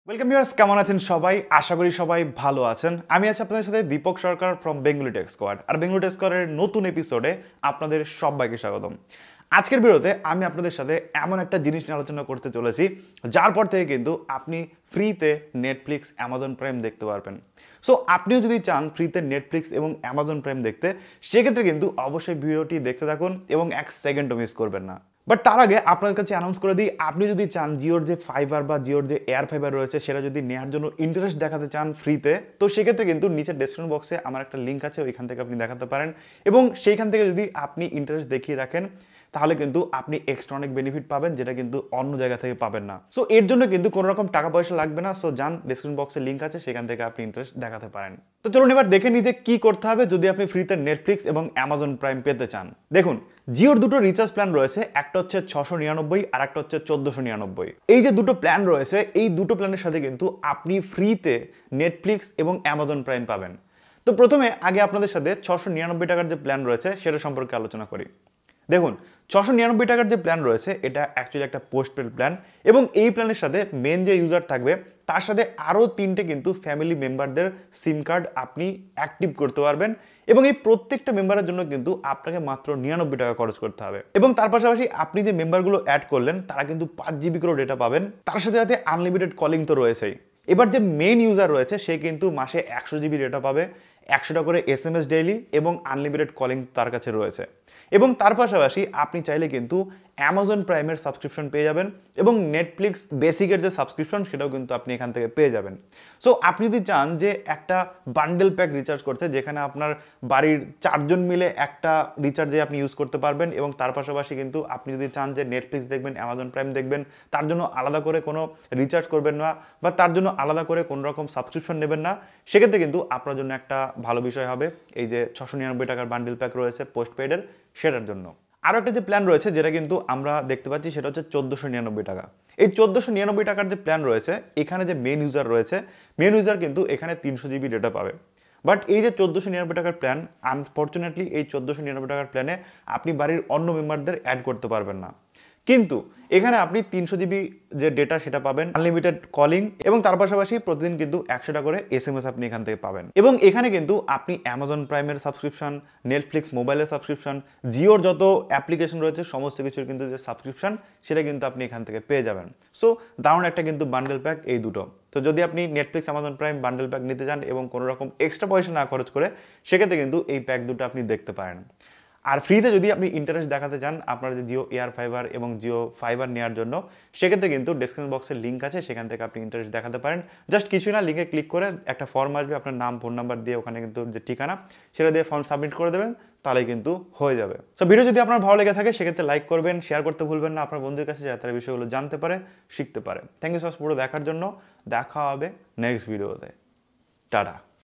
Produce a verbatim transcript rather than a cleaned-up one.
Welcome viewers, কেমন আছেন সবাই? আশা করি সবাই ভালো আছেন। আমি আছি আপনাদের সাথে Deepak Sarkar from Bengali tech squad. আর বেঙ্গলি টেক স্কোয়াডের নতুন এপিসোডে আপনাদের সবাইকে স্বাগতম। আজকের ভিডিওতে আমি আপনাদের সাথে এমন একটা জিনিস নিয়ে আলোচনা করতে চলেছি যার পর থেকে কিন্তু আপনি ফ্রিতে নেটফ্লিক্স, অ্যামাজন প্রাইম দেখতে পারবেন। সো আপনিও যদি চান ফ্রিতে নেটফ্লিক্স এবং অ্যামাজন প্রাইম দেখতে, সেক্ষেত্রে কিন্তু অবশ্যই ভিডিওটি দেখতে থাকুন এবং এক সেকেন্ডও মিস করবেন না। বাট তার আগে আপনার কাছে অ্যানাউন্স করে দিই, আপনি যদি চান জিওর যে ফাইবার বা জিওর যে এয়ার ফাইবার রয়েছে সেটা যদি নেওয়ার জন্য ইন্টারেস্ট দেখাতে চান ফ্রিতে, তো সেক্ষেত্রে কিন্তু নিচের ডেসক্রিপশন বক্সে আমার একটা লিঙ্ক আছে, ওইখান থেকে আপনি দেখাতে পারেন। এবং সেইখান থেকে যদি আপনি ইন্টারেস্ট দেখিয়ে রাখেন তাহলে কিন্তু আপনি এক্সট্রা অনেক বেনিফিট পাবেন, যেটা কিন্তু অন্য জায়গা থেকে পাবেন না। সো এর জন্য কিন্তু কোনো রকম টাকা পয়সা লাগবে না। সো যান, ডেসক্রিপশন বক্সে লিঙ্ক আছে, সেখান থেকে আপনি ইন্টারেস্ট দেখাতে পারেন। তো চলুন এবার দেখে নিই যে কি করতে হবে যদি আপনি ফ্রিতে নেটফ্লিক্স এবং অ্যামাজন প্রাইম পেতে চান। দেখুন, জিওর দুটো রিচার্জ প্ল্যান রয়েছে, একটা হচ্ছে ছশো নিরানব্বই আর একটা হচ্ছে চোদ্দশো নিরানব্বই। এই যে দুটো প্ল্যান রয়েছে, এই দুটো প্ল্যানের সাথে কিন্তু আপনি ফ্রিতে নেটফ্লিক্স এবং অ্যামাজন প্রাইম পাবেন। তো প্রথমে আগে আপনাদের সাথে ছশো নিরানব্বই টাকার যে প্ল্যান রয়েছে সেটা সম্পর্কে আলোচনা করি। দেখুন, ছশো নিরানব্বই টাকার যে প্ল্যান রয়েছে এটা অ্যাকচুয়ালি একটা পোস্টপেড প্ল্যান, এবং এই প্ল্যানের সাথে মেন যে ইউজার থাকবে তার সাথে আরও তিনটে কিন্তু ফ্যামিলি মেম্বারদের সিম কার্ড আপনি অ্যাক্টিভ করতে পারবেন। এবং এই প্রত্যেকটা মেম্বারের জন্য কিন্তু আপনাকে মাত্র নিরানব্বই টাকা খরচ করতে হবে। এবং তার পাশাপাশি আপনি যে মেম্বারগুলো অ্যাড করলেন তারা কিন্তু পাঁচ জিবি করে ডেটা পাবেন, তার সাথে সাথে আনলিমিটেড কলিং তো রয়েছেই। এবার যে মেন ইউজার রয়েছে সে কিন্তু মাসে একশো জিবি ডেটা পাবে, একশোটা করে এস এম এস ডেইলি এবং আনলিমিটেড কলিং তার কাছে রয়েছে। এবং তার পাশাপাশি আপনি চাইলে কিন্তু অ্যামাজন প্রাইমের সাবস্ক্রিপশন পেয়ে যাবেন, এবং নেটফ্লিক্স বেসিকের যে সাবস্ক্রিপশন সেটাও কিন্তু আপনি এখান থেকে পেয়ে যাবেন। সো আপনি যদি চান যে একটা বান্ডেল প্যাক রিচার্জ করতে, যেখানে আপনার বাড়ির চারজন মিলে একটা রিচার্জে আপনি ইউজ করতে পারবেন, এবং তার পাশাপাশি কিন্তু আপনি যদি চান যে নেটফ্লিক্স দেখবেন, অ্যামাজন প্রাইম দেখবেন, তার জন্য আলাদা করে কোনো রিচার্জ করবেন না বা তার জন্য আলাদা করে কোনো রকম সাবস্ক্রিপশন নেবেন না, সেক্ষেত্রে কিন্তু আপনার জন্য একটা ভালো বিষয় হবে এই যে ছশো নিরানব্বই টাকার বান্ডেল প্যাক রয়েছে পোস্টপেডের, সেটার জন্য। আরও একটা যে প্ল্যান রয়েছে যেটা কিন্তু আমরা দেখতে পাচ্ছি সেটা হচ্ছে চোদ্দোশো নিরানব্বই টাকা। এই চোদ্দোশো নিরানব্বই টাকার যে প্ল্যান রয়েছে, এখানে যে মেন ইউজার রয়েছে, মেন ইউজার কিন্তু এখানে তিনশো জিবি ডেটা পাবে। বাট এই যে চোদ্দোশো নিরানব্বই টাকার প্ল্যান, আনফর্চুনেটলি এই চোদ্দোশো নিরানব্বই টাকার প্ল্যানে আপনি বাড়ির অন্য মেম্বারদের অ্যাড করতে পারবেন না। কিন্তু এখানে আপনি তিনশো জিবি যে ডেটা সেটা পাবেন, আনলিমিটেড কলিং, এবং তার পাশাপাশি প্রতিদিন কিন্তু একশোটা করে এস এম এস আপনি এখান থেকে পাবেন। এবং এখানে কিন্তু আপনি অ্যামাজন প্রাইমের সাবস্ক্রিপশন, নেটফ্লিক্স মোবাইলের সাবস্ক্রিপশন, জিওর যত অ্যাপ্লিকেশন রয়েছে সমস্ত কিছুর কিন্তু যে সাবস্ক্রিপশন সেটা কিন্তু আপনি এখান থেকে পেয়ে যাবেন। সো দারুণ একটা কিন্তু বান্ডেল প্যাক এই দুটো। তো যদি আপনি Netflix, Amazon Prime bundle pack নিতে চান এবং কোনো রকম এক্সট্রা পয়সা না খরচ করে, সেক্ষেত্রে কিন্তু এই প্যাক দুটো আপনি দেখতে পারেন। আর ফ্রিতে যদি আপনি ইন্টারেস্ট দেখাতে চান আপনার যে জিও এয়ার ফাইবার এবং জিও ফাইবার নেওয়ার জন্য, সেক্ষেত্রে কিন্তু ডেসক্রিপশন বক্সের লিঙ্ক আছে, সেখান থেকে আপনি ইন্টারেস্ট দেখাতে পারেন। জাস্ট কিছু না, লিঙ্কে ক্লিক করে একটা ফর্ম আসবে, আপনার নাম, ফোন নাম্বার দিয়ে ওখানে কিন্তু যে ঠিকানা সেটা দিয়ে ফর্ম সাবমিট করে দেবেন, তাহলে কিন্তু হয়ে যাবে। সো ভিডিও যদি আপনার ভালো লেগে থাকে সেক্ষেত্রে লাইক করবেন, শেয়ার করতে ভুলবেন না আপনার বন্ধুদের কাছে, যাতে তারা বিষয়গুলো জানতে পারে, শিখতে পারে। থ্যাংক ইউ সো মাচ পুরো দেখার জন্য। দেখা হবে নেক্সট ভিডিওতে। টাটা।